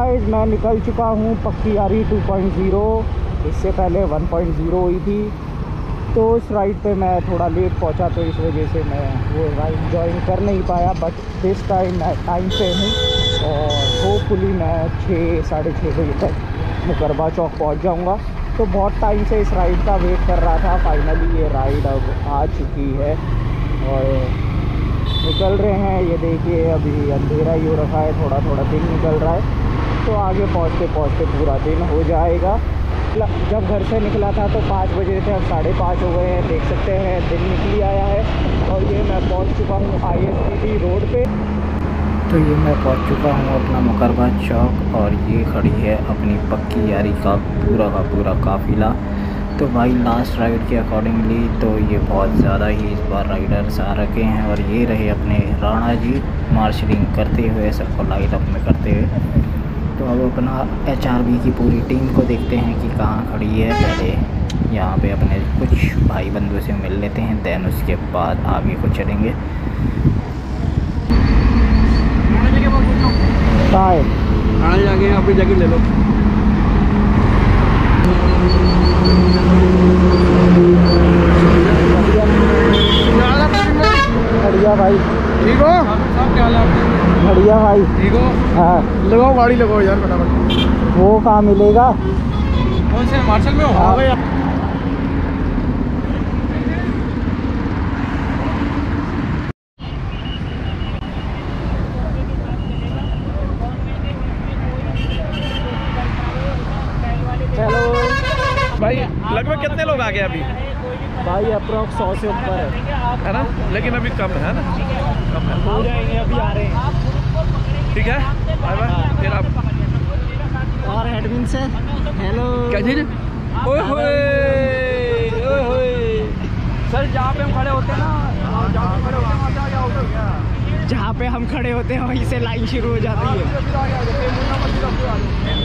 Guys मैं निकल चुका हूँ पक्की यारी 2.0। इससे पहले 1.0 हुई थी, तो उस राइड पे मैं थोड़ा लेट पहुँचा, तो इस वजह से मैं वो राइड ज्वाइन कर नहीं पाया। बट दिस टाइम मैं टाइम पे हूँ और होपफुली मैं 6-6:30 बजे तक मुकरबा चौक पहुँच जाऊँगा। तो बहुत टाइम से इस राइड का वेट कर रहा था। फाइनली ये राइड अब आ चुकी है और निकल रहे हैं। ये देखिए अभी अंधेरा ही हो रखा है, थोड़ा थोड़ा दिन निकल रहा है, तो आगे पहुँचते पहुँचते पूरा दिन हो जाएगा। जब घर से निकला था तो 5 बजे थे, अब 5:30 हो गए हैं। देख सकते हैं दिन निकली आया है और ये मैं पहुँच चुका हूँ ISBT रोड पे। तो ये मैं पहुँच चुका हूँ अपना मुकरबा चौक और ये खड़ी है अपनी पक्की यारी का पूरा काफ़िला। तो भाई लास्ट राइड के अकॉर्डिंगली तो ये बहुत ज़्यादा ही इस बार राइडर्स आ रखे हैं और ये रहे अपने राणा जी मार्शलिंग करते हुए, सबको लाइट अप में करते हुए। तो अब अपना HRB की पूरी टीम को देखते हैं कि कहाँ खड़ी है। पहले यहाँ पे अपने कुछ भाई बंधु से मिल लेते हैं, दैन उसके बाद आगे को चलेंगे। जाके अपनी जैकेट ले लो। बढ़िया भाई, ठीक हो? सब क्या हाल है आपके? बढ़िया भाई, ठीक हो? हाँ लगाओ गाड़ी लगाओ यार फटाफट। वो कहाँ मिलेगा? कौन से मार्शल में हो? हाँ भैया भाई लगभग कितने लोग आ गए अभी? भाई अप्रोक्स 100 से ऊपर है ना, लेकिन अभी कम है ना, कम है। हो जाएंगे, अभी आ रहे हैं। ठीक है, बाय बाय। फिर आप और एडमिन से हेलो। क्या चीज? ओए होए ओए होए सर, जहाँ पे हम खड़े होते हैं ना, जहाँ पे खड़े होते हैं वहाँ क्या होता है? जहाँ पे हम खड़े होते हैं वहीं से लाइन शुरू हो जाती है।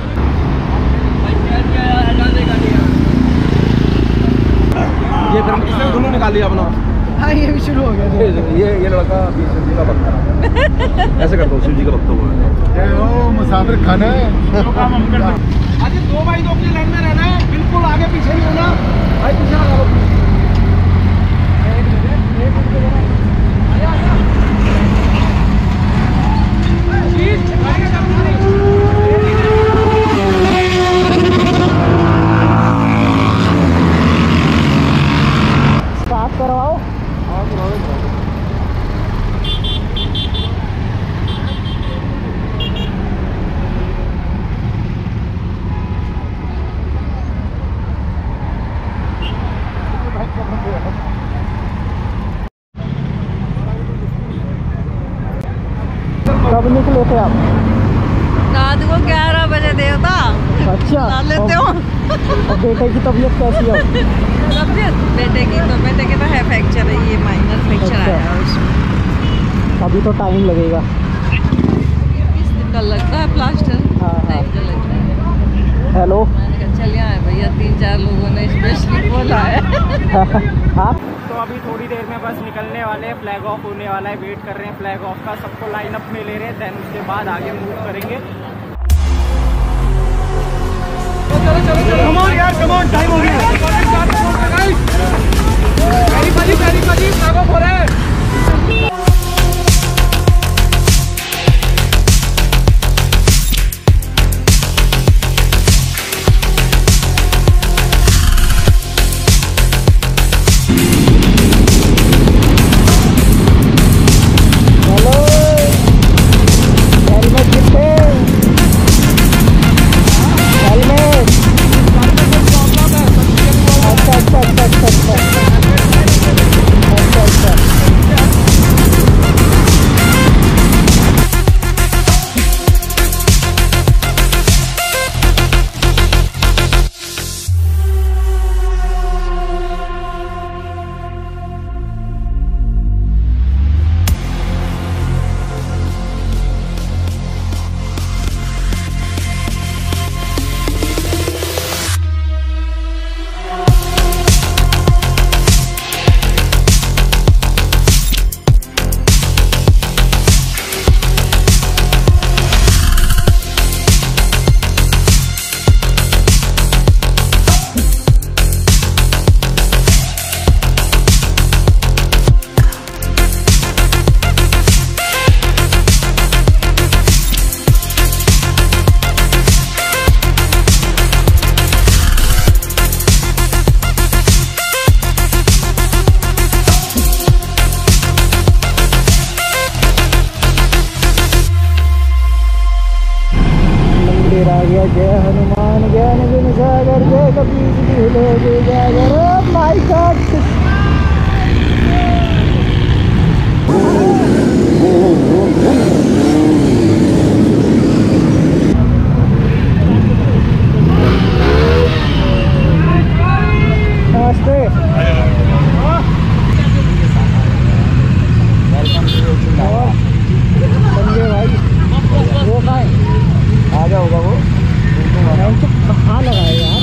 ये फिर इसने दोनों निकाल लिया अपना। हाँ ये भी शुरू हो गया। ये लड़का शिव जी का भक्त ऐसे करता हूँ, शिव जी का भक्त हुआ ओ मुसाफिर खाना है। काम हम करते हैं। अरे 2x2 की लाइन में रहना है, बिल्कुल आगे पीछे नहीं होना भाई, पीछे लगा लो। स्टार्ट करवाओ। कब निकले थे आप? रात को 11 बजे देवता। अच्छा, ला लेते हो। और बेटे की तबीयत कैसी है? तबीयत बेटे के तो है फ्रैक्चर है, ये माइनर फ्रैक्चर अच्छा। आया है उसमें। अभी तो टाइम लगेगा। 20 दिन का लगता है प्लास्टर। हाँ, हाँ। टाइम तो लगता है। हेलो। मैंने कहा चल यहाँ भैया 3-4 लोगों ने स्पेशली बोला है। हाँ तो अभी थोड़ी देर में बस निकलने वाले हैं, फ्लैग ऑफ होने वाला है। वेट कर रहे हैं फ्लैग ऑफ का, सबको लाइन अप में ले रहे हैं, देन उसके बाद आगे मूव करेंगे। चलो कमॉन यार, कमॉन, टाइम हो गया। पैरी फ्लैग ऑफ हो रहा है। जय जय हनुमान ज्ञान गुण सागर जय कपीस तिहुलो जय जागर। माय गॉड, संजय भाई वो कहाँ है? आ जाओगा वो कहाँ लगा है यार।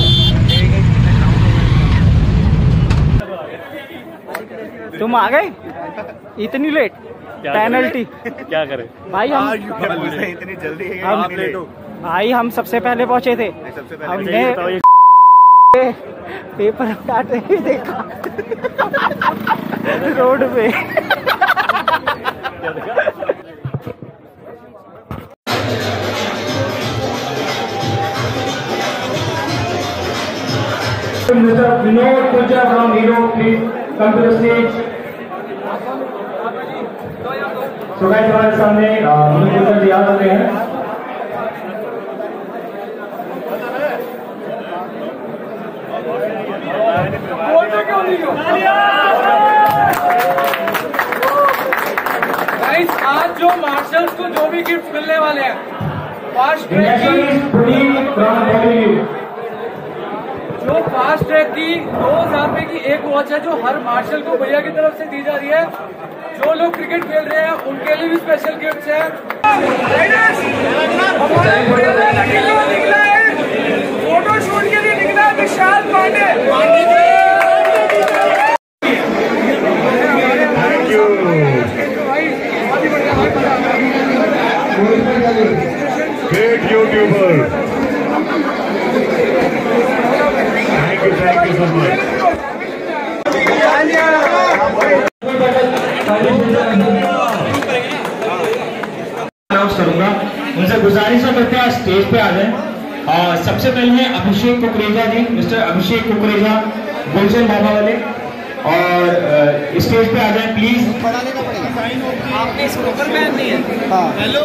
तुम आ गए इतनी लेट? पेनल्टी क्या करें भाई हम इतनी जल्दी भाई हम सबसे पहले पहुंचे थे। हमने पेपर काटे ही देखा रोड पे। Mr. Vinod Puja from Hero, please come to the stage. So guys, हमारे सामने विनोद दिया करते हैं। गाइस, आज जो मार्शल्स को जो भी गिफ्ट मिलने वाले हैं, फास्ट ट्रैक की जो फास्ट ट्रैक की 2000 रुपए की एक वॉच है जो हर मार्शल को भैया की तरफ से दी जा रही है। जो लोग क्रिकेट खेल रहे हैं उनके लिए भी स्पेशल गिफ्ट है। फोटो शूट के लिए निकला है Vishal Pandey. Great YouTuber. Thank you so much. Announce करूंगा, उनसे गुजारिश है कृपया स्टेज पे आ जाएं। और सबसे पहले है अभिषेक कुकरेजा जी, मिस्टर अभिषेक कुकरेजा गुलशन बाबा वाले, और स्टेज पे आ जाएं प्लीज। आपने स्पीकर पहन नहीं है? Hello,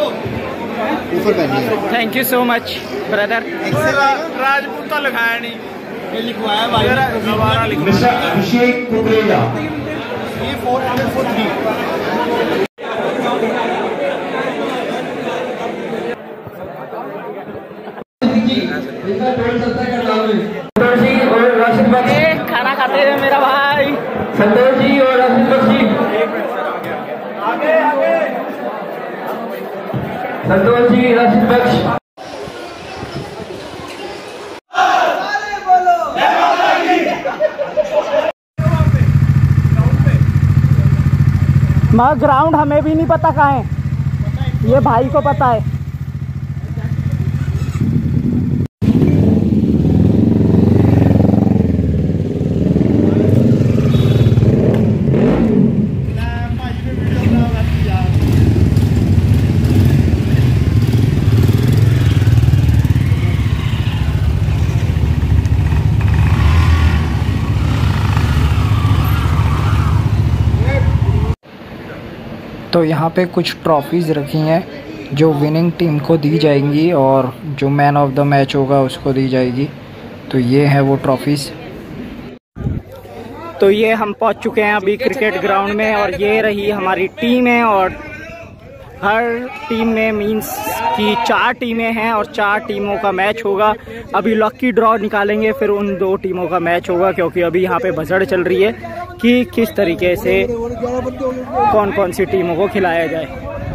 thank you so much brother. राजपूता लिखाया नहीं, ये लिखवाया भाई। मिस्टर अभिषेक कुकरेजा। ये 403 संतोष जी और राशिद बख्शी, खाना खाते हुए मेरा भाई। संतोष जी और राशिद बख्शी, संतोष जी राशिद बख्श। मगर ग्राउंड हमें भी नहीं पता कहाँ है, ये भाई को पता है। तो यहाँ पे कुछ ट्रॉफीज़ रखी हैं जो विनिंग टीम को दी जाएंगी और जो मैन ऑफ द मैच होगा उसको दी जाएगी। तो ये है वो ट्रॉफीज़। तो ये हम पहुँच चुके हैं अभी क्रिकेट ग्राउंड में और ये रही हमारी टीम है और हर टीम में मींस कि 4 टीमें हैं और 4 टीमों का मैच होगा। अभी लकी ड्रॉ निकालेंगे फिर उन 2 टीमों का मैच होगा, क्योंकि अभी यहाँ पे भसड़ चल रही है कि किस तरीके से कौन कौन सी टीमों को खिलाया जाए।